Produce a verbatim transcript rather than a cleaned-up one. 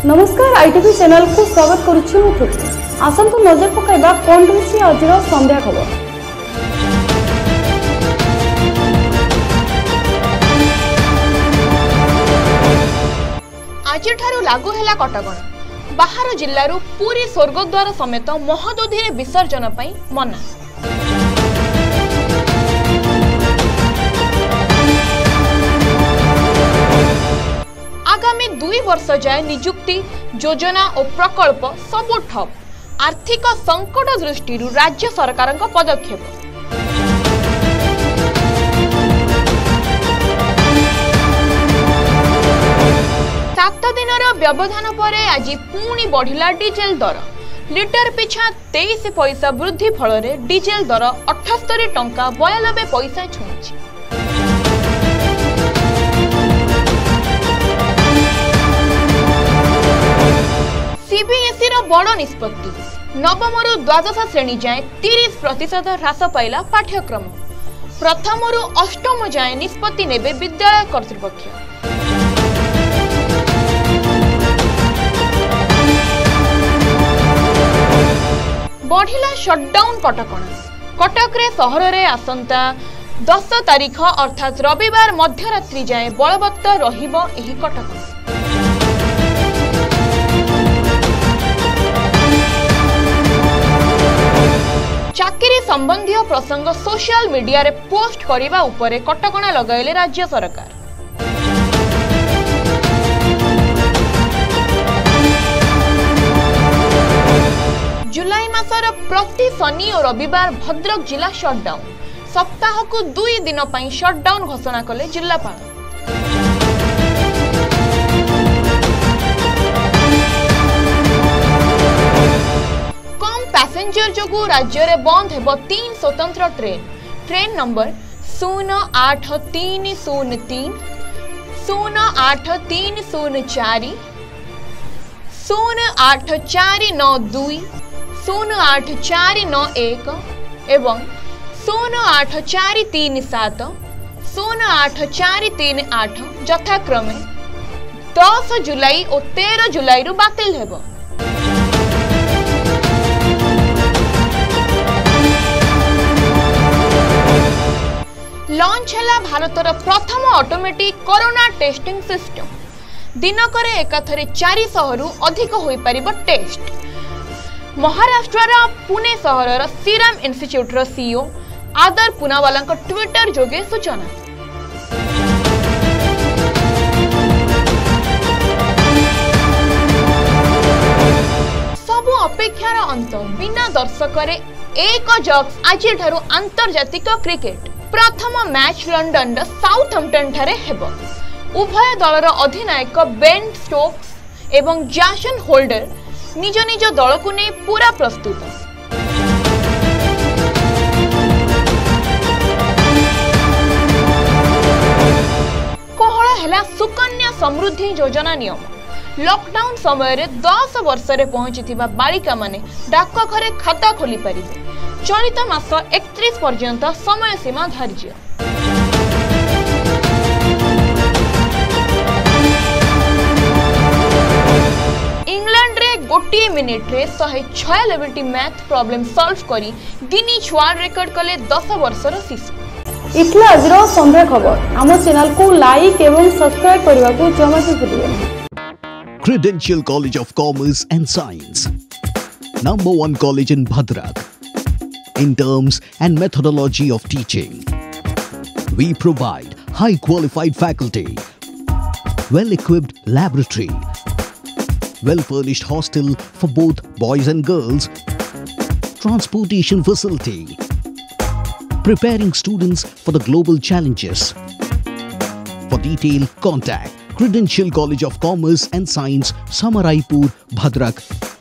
नमस्कार ITV channel को स्वागत करुच्ची मु तृप्ति। आसंतु नजर पकाइबा कोन रहिछि आजिर संध्या खबर। आज ठारू लागू हैला कटकणा। बाहर जिल्लारू पूरी स्वर्गद्वार समेत महदोधी विसर्जन पई मना। आगामी दुई वर्ष जाए निजुक्ति योजना और प्रकल्प सबु ठप। आर्थिक संकट दृष्टि राज्य सरकार पदक्षेप। सात दिन व्यवधान पर आज पुणी बढ़िला डीजेल दर। लिटर पिछा तेईस पैसा वृद्धि फल डीजेल दर अठस्तरी टंका बयानबे पैसा छुई। सीबीएसई रो बड़ निष्पत्ति। नवम रु द्वादश श्रेणी जाए तीस प्रतिशत ह्रास पाइला पाठ्यक्रम। प्रथम रु अष्टम जाए निष्पत्ति नेबे विद्यालय कर्तृपक्ष। बढ़िला शटडाउन कटकणा। कटक रे सहर रे आसंता दस तारीख अर्थात रविवार मध्यरात्रि जाए बलवत्तर रहिबो एही कटकणा। चाकरी संबंधी प्रसंग सोशल मीडिया रे पोस्ट करिबा उपरे कटकणा लगाइले राज्य सरकार। जुलाई मासर प्रति शनि और रविवार भद्रक जिला शटडाउन। सप्ताह को दुई दिन पई शटडाउन घोषणा कले जिल्लापाल। पैसेंजर जोगु राज्य रे बंद हेबो तीन स्वतंत्र ट्रेन। ट्रेन नंबर शून्य आठ तीन शून्य तीन, शून्य आठ तीन शून्य चार, शून्य आठ चार नौ दुई, शून्य आठ चार नौ एक एवं शून्य आठ चार तीन सात, शून्य आठ चार तीन आठ यथाक्रमे दस जुलाई और तेरह जुलाई रु बातिल हेबो। लॉन्च हैला भारतर प्रथम ऑटोमेटिक कोरोना टेस्टिंग सिस्टम। दिनकर एकाथरे चार सौ रु अधिक होई परिबो टेस्ट। महाराष्ट्र रा पुणे सहरर सीरम इंस्टीट्यूट रो सीईओ आदर पुनावाला ट्विटर जोगे सूचना। सबु अपेक्षार अंत बिना दर्शक रे एक जक्स आज ठारू अंतर्जातिक क्रिकेट। प्रथम मैच लंडन साउथहैम्पटन ठारे हेबो। उभय दलर अधिनायक बेन स्टोक्स एवं जैसन होल्डर निज निज दल को नहीं पूरा प्रस्तुत। कोहल हैला सुकन्या समृद्धि योजना नियम। लॉकडाउन समय रे दस वर्ष रे पहुंची बालिका माने डाक घरे खाता खोली पारिबे। चलित मास एकतीस पर्यंत समय सीमा धार्य। इंग्लैंड रे गोटे मिनिट रे एक सौ छियानवे मैथ प्रॉब्लम सॉल्व करी गिनीज वर्ल्ड रिकॉर्ड कले दस वर्षर शिशु। इतला आजिर संध्या खबर। आम चैनल को लाइक एवं सब्सक्राइब करबा को जमा से भूलिए। Credential College of Commerce and Science, number one college in Bhadrak. In terms and methodology of teaching, we provide high qualified faculty, well-equipped laboratory, well-furnished hostel for both boys and girls, transportation facility, preparing students for the global challenges. For detailed contact Credential College of Commerce and Science, Samaraipur, Bhadrak,